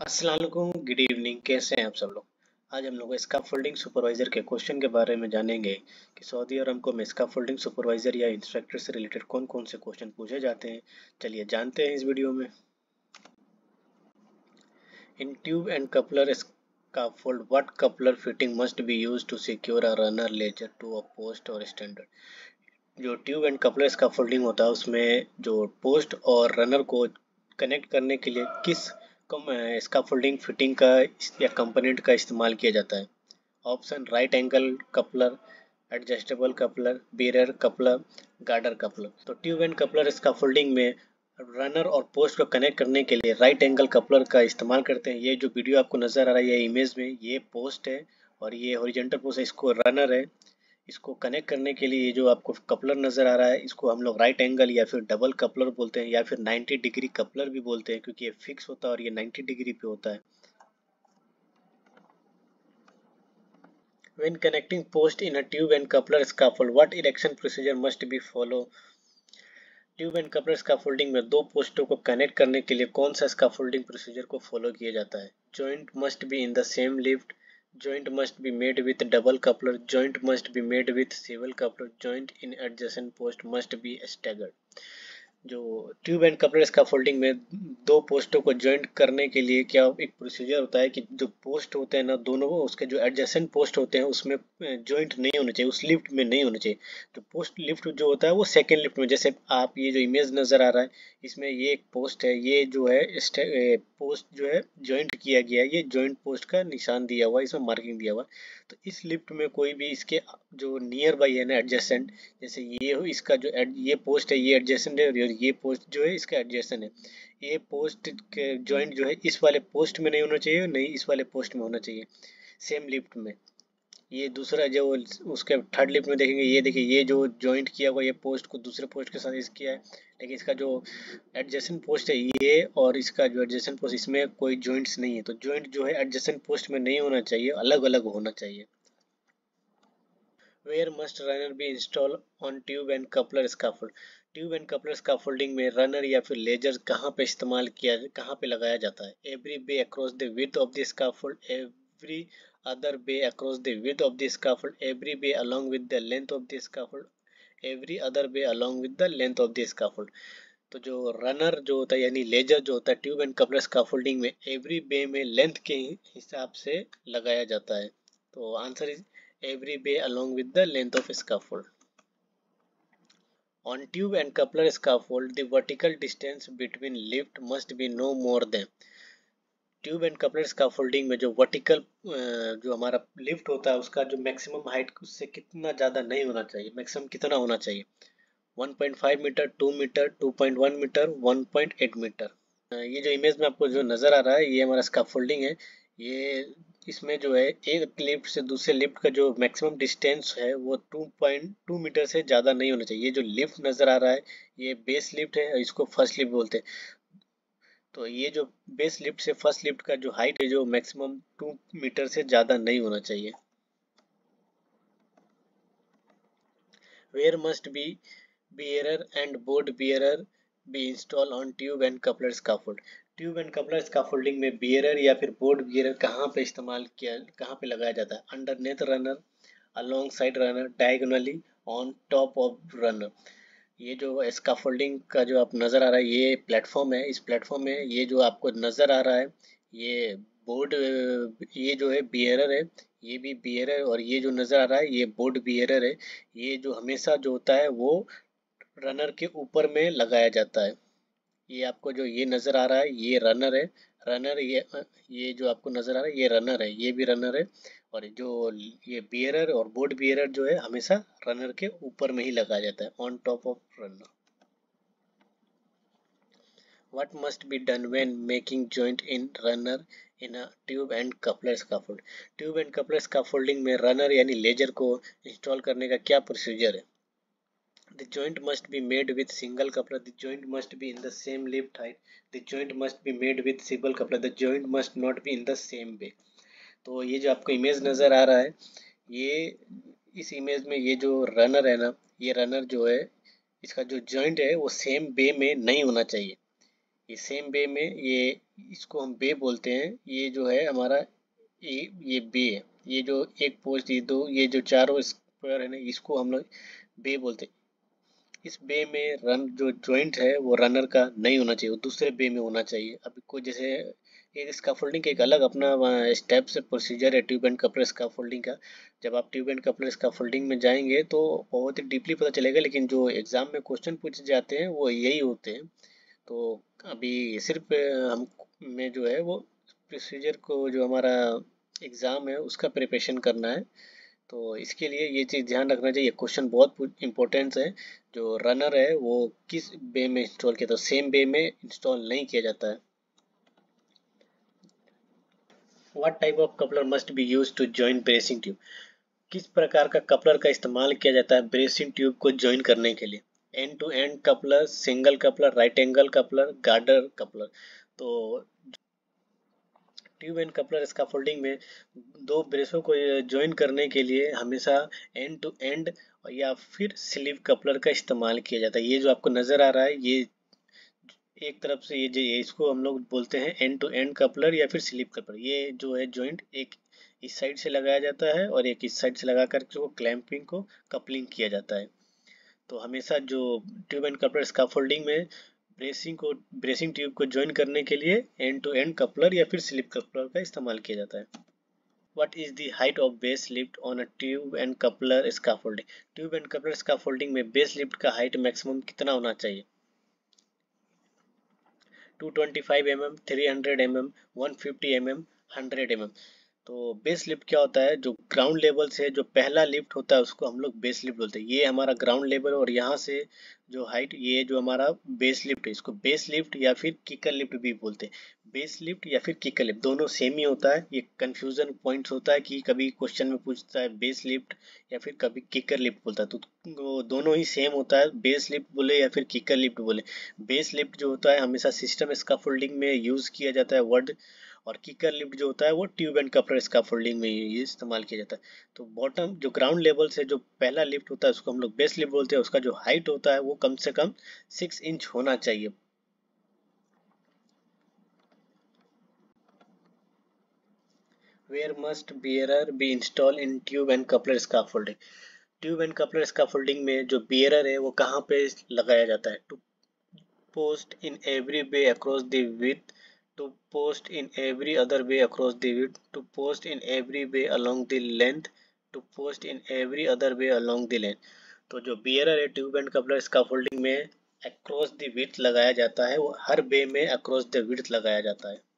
अस्सलाम वालेकुम, good evening. कैसे हैं आप सब लोग। आज हम लोग स्कैफोल्डिंग सुपरवाइजर के क्वेश्चन के बारे में जानेंगे कि सऊदी अरब को में स्कैफोल्डिंग सुपरवाइजर या इंस्ट्रक्टर से रिलेटेड कौन कौन से क्वेश्चन पूछे जाते हैं। चलिए जानते हैं इस वीडियो में। In tube and coupler scaffold what coupler fitting must be used to secure a runner ledger to a post or standard। जो ट्यूब एंड कपलर स्कैफोल्डिंग होता है उसमें जो पोस्ट और रनर को कनेक्ट करने के लिए किस स्कैफोल्डिंग फिटिंग का या कंपोनेंट का इस्तेमाल किया जाता है। Option right angle coupler, adjustable coupler, bearer coupler, girder coupler. तो ट्यूब एंड कपलर स्कैफोल्डिंग में रनर और पोस्ट को कनेक्ट करने के लिए राइट एंगल कपलर का इस्तेमाल करते हैं। ये जो वीडियो आपको नजर आ रहा है ये इमेज में ये पोस्ट है और ये हॉरिजॉन्टल पोस्ट है, इसको रनर है। इसको कनेक्ट करने के लिए ये जो आपको कपलर नज़र आ रहा है इसको हम लोग राइट एंगल या फिर डबल कपलर बोलते हैं या फिर 90 डिग्री कपलर भी बोलते हैं, क्योंकि ये फिक्स होता है और ये 90 डिग्री पे होता है। When connecting post in a tube and coupler scaffold, what erection procedure must be follow? Tube and coupler scaffolding में दो पोस्टों को कनेक्ट करने के लिए कौन सा स्कैफोल्डिंग प्रोसीजर को फॉलो किया जाता है। Joint must be in the same lift, joint must be made with double coupler, joint must be made with single coupler, joint in adjacent post must be staggered। जो tube and coupler scaffolding में दो पोस्टों को joint करने के लिए क्या एक procedure होता है कि जो पोस्ट होते हैं ना दोनों उसके जो एडजेसेंट पोस्ट होते हैं उसमें जॉइंट नहीं होने चाहिए, उस लिफ्ट में नहीं होने चाहिए। तो पोस्ट लिफ्ट जो होता है वो सेकेंड लिफ्ट में, जैसे आप ये जो इमेज नज़र आ रहा है इसमें ये एक पोस्ट है, ये जो है पोस्ट जो है जॉइंट किया गया है, ये जॉइंट पोस्ट का निशान दिया हुआ है, इसमें मार्किंग दिया हुआ है। तो इस लिफ्ट में कोई भी इसके जो नियर बाई है ना एडजेसेंट, जैसे ये हो इसका जो ये पोस्ट है ये एडजेसेंट है और ये पोस्ट जो है इसका एडजेसेंट है। ये पोस्ट के जॉइंट जो है इस वाले पोस्ट में नहीं होना चाहिए, नहीं इस वाले पोस्ट में होना चाहिए सेम लिफ्ट में। ये दूसरा जो उसके थर्ड लिफ्ट में देखेंगे, ये देखिए ये जो जॉइंट किया हुआ ये पोस्ट को दूसरे पोस्ट के साथ इस किया है, लेकिन इसका जो एडजेसेंट पोस्ट है ये और इसका जो एडजेसेंट पोस्ट इसमें कोई जॉइंट्स नहीं है। तो जॉइंट जो है एडजेसेंट पोस्ट में नहीं होना चाहिए, अलग अलग होना चाहिए। Where must runner be installed on tube and coupler scaffold? Tube and coupler scaffolding में रनर या फिर लेजर कहाँ पे इस्तेमाल किया, कहाँ पे लगाया जाता है। Every bay across the width of the scaffold, every other bay across the width of the scaffold, every bay along with the length of the scaffold, every other bay along with the length of the scaffold. तो जो runner जो होता है यानी laser जो होता है tube and coupler scaffolding में एवरी बे में लेंथ के हिसाब से लगाया जाता है। तो answer is every bay along with the length of scaffold. On tube and coupler scaffold, the vertical distance between lift must be no more than। Tube and coupler scaffolding में जो वर्टिकल जो हमारा लिफ्ट होता है उसका जो maximum height उससे कितना ज़्यादा नहीं होना चाहिए, मैक्सिमम कितना होना चाहिए। 1.5 मीटर, 2 मीटर, 2.1 मीटर, 1.8 मीटर। ये जो इमेज में आपको जो नज़र आ रहा है ये हमारा स्कैफोल्डिंग है। ये इसमें जो है एक लिफ्ट से दूसरे लिफ्ट का जो मैक्सिमम डिस्टेंस है वो 2.2 मीटर से ज़्यादा नहीं होना चाहिए। ये जो लिफ्ट नज़र आ रहा है ये बेस लिफ्ट है और इसको फर्स्ट लिफ्ट बोलते हैं। तो ये जो बेस लिफ्ट से फर्स्ट लिफ्ट का जो हाइट है जो मैक्सिमम 2 मीटर से ज़्यादा नहीं होना चाहिए। Where must be bearer and board bearer be installed on tube and coupler scaffold। Tube and coupler scaffolding में बियरर या फिर बोर्ड बियरर कहाँ पे इस्तेमाल किया, कहाँ पे लगाया जाता है। Underneath runner, alongside runner, diagonally, on top of runner. ये जो स्कैफोल्डिंग का जो आप नज़र आ रहा है ये प्लेटफॉर्म है, इस प्लेटफॉर्म में ये जो आपको नज़र आ रहा है ये बोर्ड, ये जो है बियरर है, ये भी बियरर है और ये जो नज़र आ रहा है ये बोर्ड बियरर है। ये जो हमेशा जो होता है वो रनर के ऊपर में लगाया जाता है। ये आपको जो ये नज़र आ रहा है ये रनर है, रनर ये जो आपको नज़र आ रहा है ये रनर है, ये भी रनर है और जो ये बियरर और बोर्ड बियरर जो है हमेशा रनर के ऊपर में ही लगाया जाता है, on top of runner. What must be done when making joint in runner in a tube and coupler scaffold? Tube and coupler scaffolding में रनर यानी लेजर को इंस्टॉल करने का क्या प्रोसीजर है। The joint must be made with single coupler. The joint must be in the same lift height. The joint must be made with single coupler. The joint must not be in the same bay। तो ये जो आपको image नज़र आ रहा है ये इस image में ये जो रनर है ना, ये रनर जो है इसका जो जॉइंट है वो सेम बे में नहीं होना चाहिए। ये सेम बे में, ये इसको हम बे बोलते हैं। ये जो है हमारा ये बे है। ये जो एक पोस्ट, ये दो, ये जो चारों स्क्वायर है ना, इसको हम लोग बे बोलते हैं। इस बे में रन जो जॉइंट है वो रनर का नहीं होना चाहिए, वो दूसरे बे में होना चाहिए। अभी कोई जैसे एक स्कैफोल्डिंग का एक अलग अपना स्टेप्स प्रोसीजर है ट्यूब एंड कपलर स्कैफोल्डिंग का। जब आप ट्यूब एंड कपलर स्कैफोल्डिंग में जाएंगे तो बहुत ही डीपली पता चलेगा, लेकिन जो एग्जाम में क्वेश्चन पूछे जाते हैं वो यही होते हैं। तो अभी सिर्फ हम में जो है वो प्रोसीजर को, जो हमारा एग्ज़ाम है उसका प्रिपरेशन करना है। तो इसके लिए ये चीज़ ध्यान रखना चाहिए, क्वेश्चन बहुत इंपॉर्टेंट है। जो रनर है वो किस बे में इंस्टॉल किया, तो सेम बे में इंस्टॉल नहीं किया जाता है। What type of coupler must be use to join bracing tube? किस प्रकार का कपलर का इस्तेमाल किया जाता है ब्रेसिंग ट्यूब को जॉइन करने के लिए? End to end coupler, single coupler, right angle coupler, girder coupler. तो ट्यूब एंड कपलर स्कैफोल्डिंग में दो ब्रेसों को ज्वाइन करने के लिए हमेशा एंड टू एंड या फिर स्लीव कपलर का इस्तेमाल किया जाता है। ये जो आपको नजर आ रहा है, ये एक तरफ से ये इसको हम लोग बोलते हैं एंड टू एंड कपलर या फिर स्लीव कपलर। ये जो है जॉइंट एक इस साइड से लगाया जाता है और एक इस साइड से लगा कर जो क्लैंपिंग को कपलिंग किया जाता है। तो हमेशा जो ट्यूब एंड कपलर स्कैफोल्डिंग में ब्रेसिंग ट्यूब को ज्वाइन करने के लिए एंड टू एंड कपलर या फिर स्लिप कपलर का इस्तेमाल किया जाता है। What is the height of base lift on a tube and coupler scaffolding? Tube and coupler scaffolding में बेस लिफ्ट का हाइट मैक्सिमम कितना होना चाहिए? 225 mm, 300 mm, 150 mm, 100 mm। तो बेस लिफ्ट क्या होता है? जो ग्राउंड लेवल से जो पहला लिफ्ट होता है उसको हम लोग बेस लिफ्ट बोलते हैं। ये हमारा ग्राउंड लेवल, और यहाँ से जो हाइट, ये जो हमारा बेस लिफ्ट है, इसको बेस लिफ्ट या फिर किकर लिफ्ट भी बोलते हैं। बेस लिफ्ट या फिर किकर लिफ्ट दोनों सेम ही होता है। ये कंफ्यूजन पॉइंट्स होता है कि कभी क्वेश्चन में पूछता है बेस लिफ्ट या फिर कभी किकर लिफ्ट बोलता है, तो वो दोनों ही सेम होता है, बेस लिफ्ट बोले या फिर किकर लिफ्ट बोले। बेस लिफ्ट जो होता है हमेशा सिस्टम स्कैफोल्डिंग में यूज किया जाता है वर्ड, और किकर लिफ्ट जो होता है वो ट्यूब एंड कपलर स्कैफोल्डिंग में ये इस्तेमाल किया जाता है। तो बॉटम जो ग्राउंड लेवल से जो पहला लिफ्ट होता है उसको हम लोग बेस लिफ्ट बोलते हैं। उसका जो हाइट होता है वो कम से कम 6 इंच होना चाहिए। Where must bearer be installed in tube and coupler scaffolding? Tube and coupler scaffolding में जो बियरर है वो कहाँ पे लगाया जाता है? Two post in every bay across the width, two post in every other bay across the width, two post in every bay along the length, two post in every other bay along the length. तो जो bearer है tube and coupler scaffolding में across the width लगाया जाता है, वो हर वे में across the width लगाया जाता है।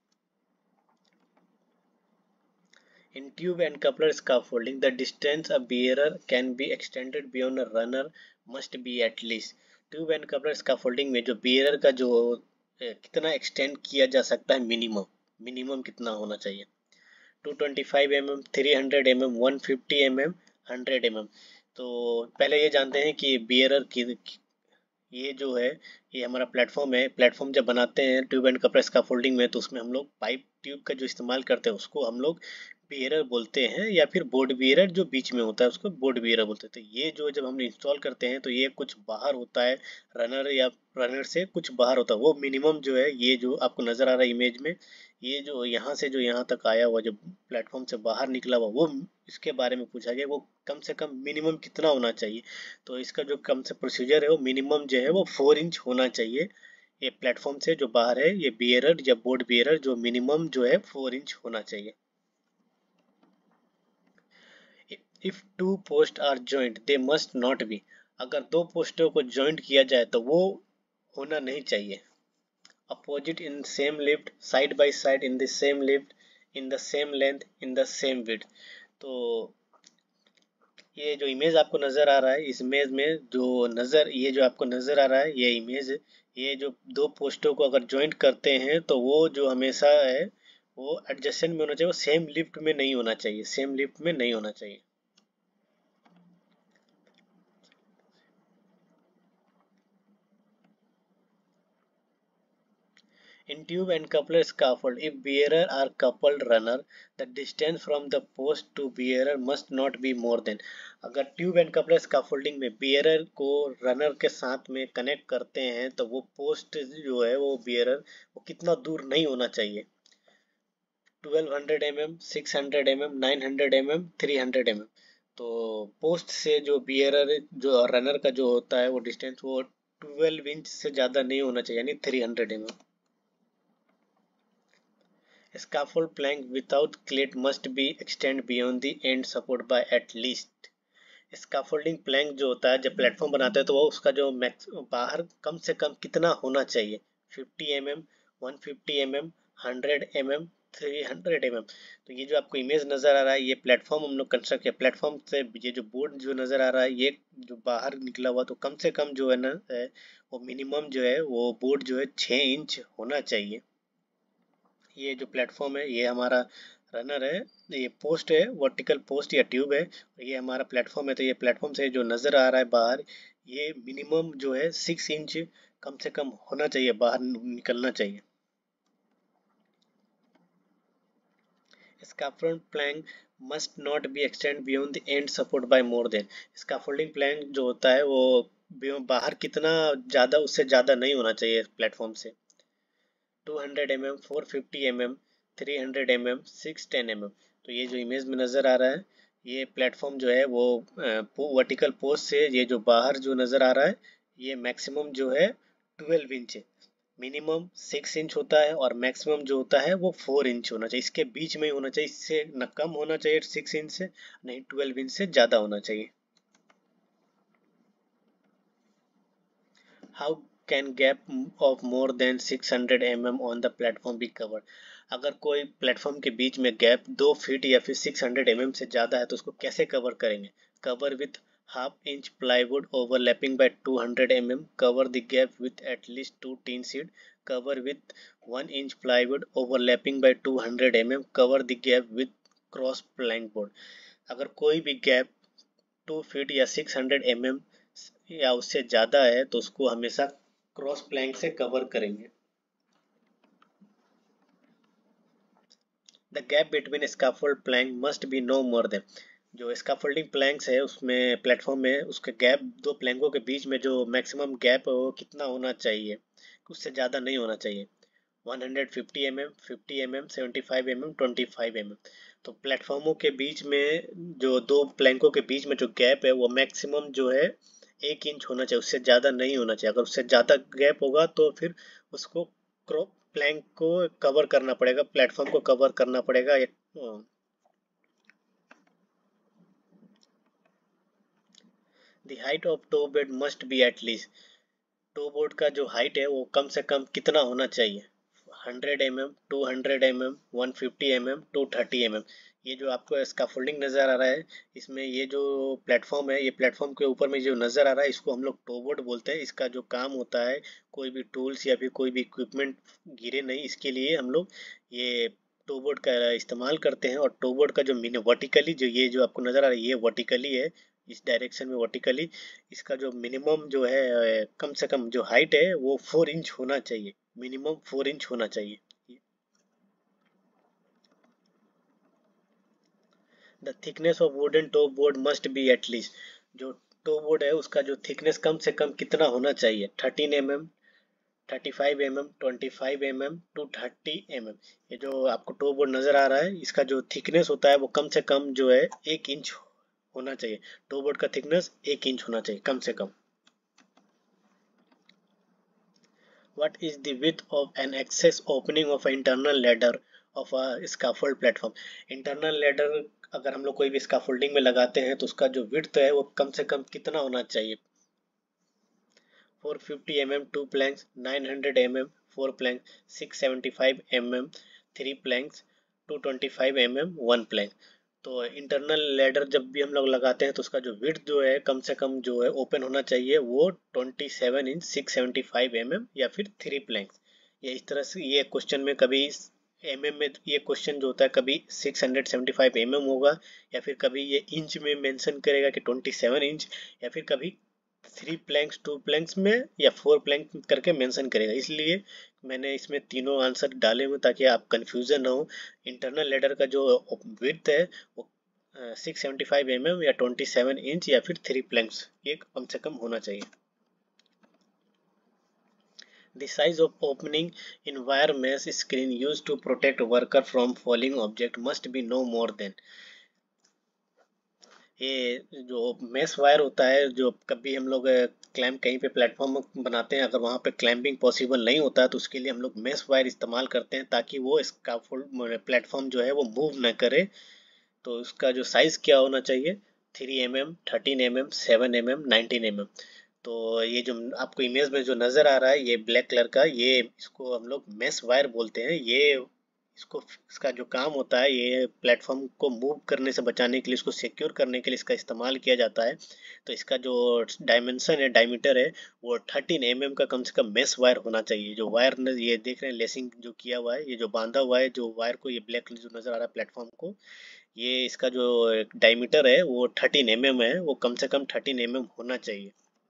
In tube and coupler scaffolding, the distance a bearer can be extended beyond a runner must be at least। Tube and coupler scaffolding में जो bearer का जो कितना एक्सटेंड किया जा सकता है, मिनिमम मिनिमम कितना होना चाहिए? 225 mm, 300 mm, 150 mm, 100 mm। तो पहले ये जानते हैं कि bearer की ये जो है, ये हमारा प्लेटफॉर्म है। प्लेटफॉर्म जब बनाते हैं ट्यूब एंड कपलर स्कैफोल्डिंग में, तो उसमें हम लोग पाइप ट्यूब का जो इस्तेमाल करते हैं उसको हम लोग बियरर बोलते हैं, या फिर बोर्ड बियरर जो बीच में होता है उसको बोर्ड बियरर बोलते हैं। तो ये जो जब हम इंस्टॉल करते हैं तो ये कुछ बाहर होता है, रनर या रनर से कुछ बाहर होता है। वो मिनिमम जो है, ये जो आपको नजर आ रहा है इमेज में, ये जो यहाँ से जो यहाँ तक आया हुआ, जो प्लेटफॉर्म से बाहर निकला हुआ, वो इसके बारे में पूछा गया। वो कम से कम मिनिमम कितना होना चाहिए? तो इसका जो कम से प्रोसीजर है वो मिनिमम जो है वो 4 इंच होना चाहिए। ये प्लेटफॉर्म से जो बाहर है, ये बियरर या बोर्ड बियरर जो मिनिमम जो है 4 इंच होना चाहिए। If two post are joint they must not be. अगर दो पोस्टों को जॉइंट किया जाए तो वो होना नहीं चाहिए। Opposite in same lift, side by side in the same lift, in the same length, in the same width. तो ये जो इमेज आपको नजर आ रहा है, इस इमेज में ये जो आपको नजर आ रहा है, ये इमेज, ये जो दो पोस्टों को अगर ज्वाइंट करते हैं तो वो जो हमेशा है वो एडजेसेंट में होना चाहिए, वो सेम लिफ्ट में नहीं होना चाहिए, सेम लिफ्ट में नहीं होना चाहिए। In tube and coupler scaffold, if bearer are coupled runner, the distance from the post to bearer must not be more than. अगर ट्यूब एंड कपलर स्काफोल्डिंग में bearer को रनर के साथ में कनेक्ट करते हैं तो वो पोस्ट जो है वो bearer वो कितना दूर नहीं होना चाहिए, 1200 mm, 600 mm, 900 mm, 300 mm। तो पोस्ट से जो bearer जो रनर का जो होता है वो डिस्टेंस वो 12 इंच से ज़्यादा नहीं होना चाहिए, यानी 300 mm। Scaffold plank without cleat must be extend beyond the end support by at least। Scaffolding plank जो होता है जब प्लेटफॉर्म बनाते हैं तो वो उसका जो मैक्स बाहर कम से कम कितना होना चाहिए, 50 mm, 150 mm, 100 mm, 300 mm। तो ये जो आपको इमेज नज़र आ रहा है ये प्लेटफॉर्म हम लोग कंस्ट्रक्ट किया, प्लेटफॉर्म से ये जो बोर्ड जो नज़र आ रहा है ये जो बाहर निकला हुआ तो कम से कम जो है ना वो मिनिमम जो है वो बोर्ड जो है 6 इंच होना चाहिए। ये जो प्लेटफॉर्म है ये हमारा रनर है, ये पोस्ट है, वर्टिकल पोस्ट या ट्यूब है, ये हमारा प्लेटफॉर्म है। तो ये प्लेटफॉर्म से जो नज़र आ रहा है बाहर ये मिनिमम जो है 6 इंच कम से कम होना चाहिए, बाहर निकलना चाहिए। Scaffold plank must not be extend beyond the end support by more than. Scaffolding plank जो होता है वो बाहर कितना ज़्यादा उससे ज़्यादा नहीं होना चाहिए प्लेटफॉर्म से, 200 mm, 450 mm, 300 mm, 610 mm। तो ये जो इमेज में नज़र आ रहा है ये प्लेटफॉर्म जो है वो वर्टिकल पोस्ट से ये जो बाहर जो नज़र आ रहा है ये मैक्सिमम जो है 12 इंच है, मिनिमम 6 इंच होता है और मैक्सिमम जो होता है वो 4 इंच होना चाहिए, इसके बीच में ही होना चाहिए, इससे न कम होना चाहिए 6 इंच से, नहीं 12 इंच से ज़्यादा होना चाहिए। How can gap of more than 600 mm on the platform be covered? अगर कोई प्लेटफॉर्म के बीच में गैप 2 फीट या फिर 600 mm से ज़्यादा है तो उसको कैसे कवर करेंगे? Cover with half inch plywood overlapping by 200 mm, cover the gap with at least 2 tin sheet, cover with 1 inch plywood overlapping by 200 mm, cover the gap with cross plank board. अगर कोई भी gap 2 feet या 600 mm या उससे ज़्यादा है तो उसको हमेशा क्रॉस प्लैंक से कवर करेंगे। The gap between scaffold plank must be no more than. जो स्कैफोल्डिंग प्लैंक्स है उसमें प्लेटफॉर्म में उसके गैप दो प्लैंकों के बीच में जो मैक्सिमम गैप है वो कितना होना चाहिए, उससे ज़्यादा नहीं होना चाहिए, 150 mm, 50 mm, 75 mm, 25 mm। तो प्लेटफॉर्मों के बीच में जो दो प्लैंकों के बीच में जो गैप है वो मैक्सिमम जो है 1 इंच होना चाहिए, उससे ज़्यादा नहीं होना चाहिए। अगर उससे ज़्यादा गैप होगा तो फिर उसको क्रॉप प्लैंक को कवर करना पड़ेगा, प्लेटफॉर्म को कवर करना पड़ेगा। The height of toe bed must be at least. Toe board का जो हाइट है वो कम से कम कितना होना चाहिए, 100 mm, 200 mm, 150 mm, 230 mm। ये जो आपको स्कैफोल्डिंग नज़र आ रहा है इसमें ये जो प्लेटफॉर्म है ये प्लेटफॉर्म के ऊपर में जो नज़र आ रहा है इसको हम लोग टो बोर्ड बोलते हैं। इसका जो काम होता है कोई भी टूल्स या फिर कोई भी इक्विपमेंट गिरे नहीं इसके लिए हम लोग ये टो बोर्ड का इस्तेमाल करते हैं। और टो बोर्ड का जो वर्टिकली जो ये जो आपको नज़र आ रहा है ये वर्टिकली है, इस डायरेक्शन में वर्टिकली इसका जो मिनिमम जो है कम से कम जो हाइट है वो 4 इंच होना चाहिए, मिनिमम 4 इंच होना चाहिए। The thickness of wooden top board must be at least. जो टॉप बोर्ड है उसका जो थिकनेस कम से कम कितना होना चाहिए, 13 mm, 35 mm, 25 mm to 30 mm। ये जो आपको टॉप बोर्ड नज़र आ रहा है इसका जो थिकनेस होता है वो कम से कम जो है 1 इंच होना चाहिए, टॉप बोर्ड का थिकनेस 1 इंच होना चाहिए कम से कम। What is the width of an access opening of an internal ladder of a scaffold platform? Internal ladder अगर हम लोग कोई भी स्कैफोल्डिंग में लगाते हैं तो उसका जो विड्थ है वो कम से कम कितना होना चाहिए, 450 mm 2 planks, 900 mm 4 planks, 675 mm 3 planks, 225 mm 1 plank। तो इंटरनल लेडर जब भी हम लोग लगाते हैं तो उसका जो विड्थ जो है कम से कम जो है ओपन होना चाहिए वो 27 इंच 675 mm या फिर 3 प्लैंक्स। ये इस तरह से ये क्वेश्चन में कभी mm में ये क्वेश्चन जो होता है कभी 675 mm होगा या फिर कभी ये इंच में मेंशन करेगा कि 27 इंच या फिर कभी 3 प्लैंक्स 2 प्लैंक्स में या 4 प्लैंक करके मेंशन करेगा, इसलिए मैंने इसमें तीनों आंसर डाले हुए ताकि आप कंफ्यूजन ना हो। इंटरनल लेडर का जो विड्थ है वो 675 mm या 27 इंच या फिर 3 प्लैंक्स, ये कम से कम होना चाहिए। The size of opening in wire mesh screen used to protect worker from falling object must be no more than, ये जो मेश वायर होता है, जो कभी हम लोग क्लैम्प कहीं पे प्लेटफॉर्म बनाते हैं, अगर वहाँ पे क्लैम्पिंग पॉसिबल नहीं होता है तो उसके लिए हम लोग मेश वायर इस्तेमाल करते हैं ताकि वो स्काफोल्ड प्लेटफॉर्म जो है वो मूव न करे। तो उसका जो साइज क्या होना चाहिए, 3 mm, 13 mm, 7 mm, 19 mm। तो ये जो आपको इमेज में जो नज़र आ रहा है ये ब्लैक कलर का, ये इसको हम लोग मेश वायर बोलते हैं। ये इसको इसका जो काम होता है, ये प्लेटफॉर्म को मूव करने से बचाने के लिए, इसको सिक्योर करने के लिए इसका इस्तेमाल किया जाता है। तो इसका जो डायमेंशन है, डायमीटर है, वो 13 mm का कम से कम मेश वायर होना चाहिए। जो वायर ये देख रहे हैं लेसिंग जो किया हुआ है, ये जो बांधा हुआ है जो वायर को, ये ब्लैक जो नज़र आ रहा है प्लेटफॉर्म को, ये इसका जो डायमीटर है वो 13 mm है, वो कम से कम 13 mm होना चाहिए।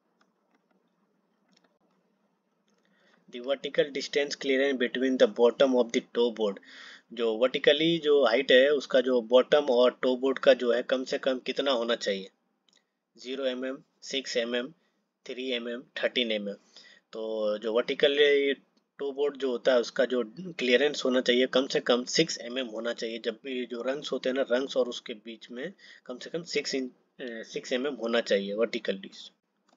The vertical distance clearance between the bottom of the toe board, जो वर्टिकली जो हाइट है उसका जो बॉटम और टो बोर्ड का जो है कम से कम कितना होना चाहिए, 0 mm, 6 mm, 3 mm, 13 mm। तो जो वर्टिकल टो बोर्ड जो होता है उसका जो क्लियरेंस होना चाहिए कम से कम 6 mm होना चाहिए। जब भी जो रंग्स होते हैं ना, रंग्स और उसके बीच में कम से कम 6 mm होना चाहिए vertical distance.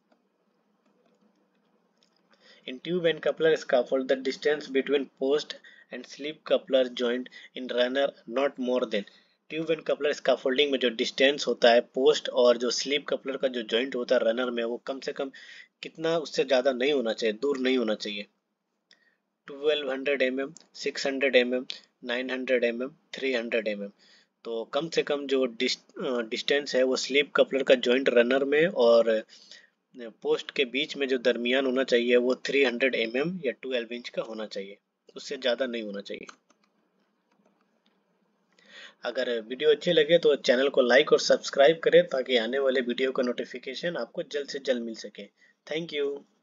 In tube and coupler scaffold, the distance between post and slip coupler joint in runner not more than, tube and coupler scaffolding में जो डिस्टेंस होता है पोस्ट और जो स्लीप कपलर का जो जॉइंट होता है रनर में, वो कम से कम कितना, उससे ज़्यादा नहीं होना चाहिए, दूर नहीं होना चाहिए। 1200 mm, 600 mm, 900 mm, 300 mm। तो कम से कम जो डिस्टेंस है वो स्लीप कपलर का जॉइंट रनर में और पोस्ट के बीच में जो दरमियान होना चाहिए वो 300 mm या 12 इंच का होना चाहिए, उससे ज़्यादा नहीं होना चाहिए। अगर वीडियो अच्छी लगे तो चैनल को लाइक और सब्सक्राइब करें ताकि आने वाले वीडियो का नोटिफिकेशन आपको जल्द से जल्द मिल सके। Thank you.